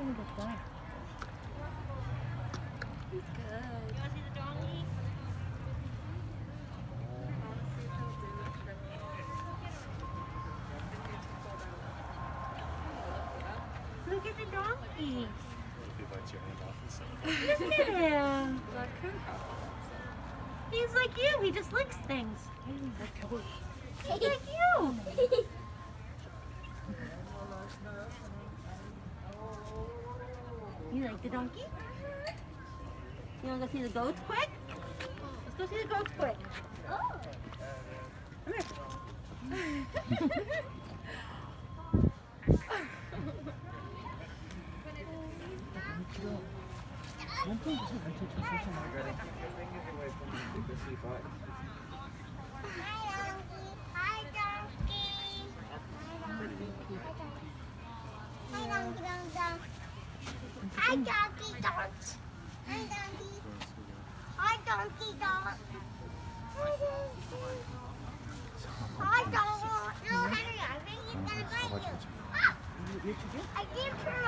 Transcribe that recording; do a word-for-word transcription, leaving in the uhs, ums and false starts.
생겼다. He's good. You want to see the donkey? Look at the donkey. Look at him. He's like you. He just licks things. He's like you. You like the donkey? You want to go see the goats quick? Let's go see the goats quick. Oh. Come here. 몸통 무슨 엄청 조심하게. Hi, donkey. Hi, donkey. Hi, donkey dogs. Hi, donkey. Hi, donkey dog. Hi, dog. No, Henry, I think he's gonna bite you. Ah! I did.